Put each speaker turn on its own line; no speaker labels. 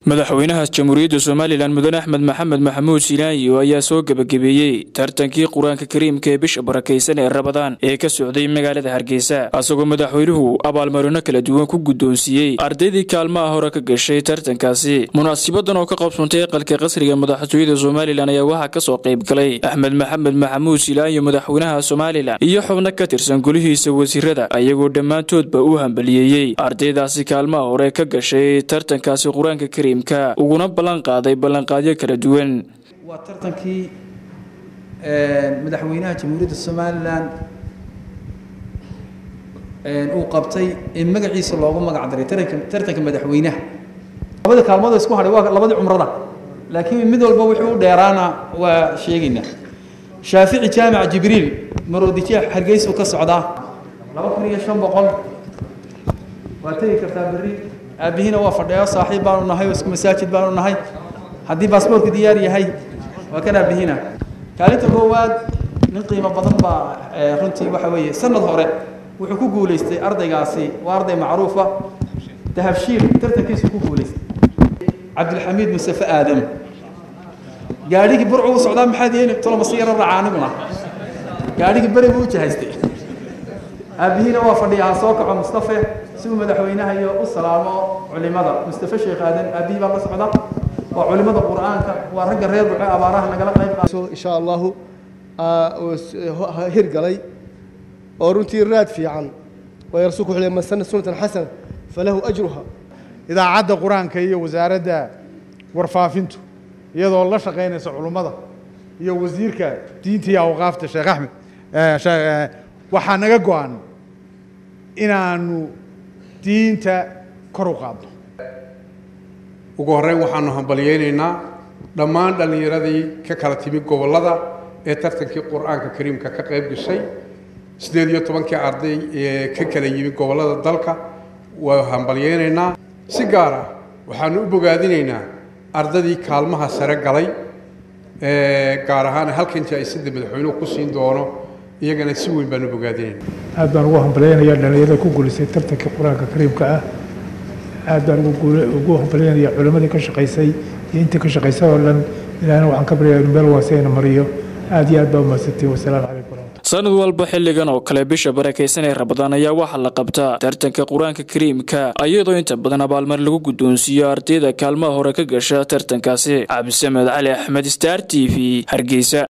madaxweynaha jamhuuriyadda Soomaaliland Mudane Axmed Maxamed Maxamuud Silaanyo ayaa soo gabagabeeyay tartankii Quraanka Kariimka ee bisha barakeysan ee Ramadaan ee ka socday magaalada Hargeysa asagoo madaxweynuhu abaalmarino kala duwan ku gudoonsiyay ardaydii kaalmaha hore ka gashay tartankaasi munaasabaddan oo ka qabsoontay qalka qasriga madaxtooyada Soomaaliland ayaa waxa ka soo qayb galay Axmed Maxamed Maxamuud Silaanyo madaxweynaha Soomaaliland iyo xubno ka tirsan golihiisa wasiirada ayagoo dhamaantoodba u hambalyeeyay ardaydaasi kaalmaha hore ka gashay tartankaasi Quraanka uguna ballan qaaday ballanqaadyo kala duwan
waa tartankii madaxweynaha jamhuuriyadda Soomaaliland uu qabtay in magaciisa loogu magac daray tartanka madaxweynaha labada kaalmood isku haray waa labada umrada laakiin mid walba wuxuu dheeraana waa sheegina Shaafici Jaamac Jibriil Maroodiye Hargeysa ka socda 2500 waa tagi kartaa bari أبينا وفردها صاحب بانو نهاي وسك مساجد بانو نهاي هدي باسبور كدياري هاي وكان أبينا كانت الرواد من قيمة بدن با رنتي وحوية سنة ظهره وحكوك وليستي أرضي قاسي وأرضي معروفة تهفشيل ترتكيس حكوك وليستي عبد الحميد مصطفى آدم قاليك برعو سعودان محادين طول مصير الرعانقنا قاليك بري بوجه هايستي أبينا وفردها صوكع مصطفى سوى مدحوينها هي السلام علماء مصطفى الشيخ آدم أبي الله سعدا وعلماء القرآن ورجع الرياض وعبارة نقل
إن شاء الله هرقلي ورنتي الراد في عن ويرسوك لما سنة حسن فله أجرها
إذا عاد القرآن كي وزارة ورفافنته يدو الله شقين علماء يا وزيرك دينتي أو غافت الشيخ أحمد وحنا جوان إنه diinta kor u qaado ugu horeyn waxaanu hambalyeeynaa dhammaan dhalinyaradii ka kala timi gobolada ee tartankii Quraanka Kariimka ka qayb gashay 18 arday ee ka kala yimi gobolada dalka waa hambalyeeynaa si gaar ah waxaanu u bogaadinaynaa ardadii kaalmaha sare galay gaar ahaan halkan jaaysada madaxweynuhu ku siin doono iyagana si weyn baan u bogaadinaynaa
aad baan ugu hambalyeynaya dhalinyarada ku guuleystay tartanka Quraanka Kariimka ah aad baan ugu hambalyeynaya culimadii ka shaqeysay iyo inta ka shaqeysay oo dhan ilaahna waxaan ka baryayaa meel waasayna mariyo aad iyo aad baan u mahadsantahay wassalaamu calaykum
sanad walba xilligan oo kale bisha barakeysan ee Ramadaan ayaa waxa la qabtaa tartanka Quraanka Kariimka ayadoo inta badan abaalmar lagu gudoonsiyo ardayda kaalmaha hore ka gasha tartankaasi Cabdi Samed Cali Axmed Star TV Hargeysa.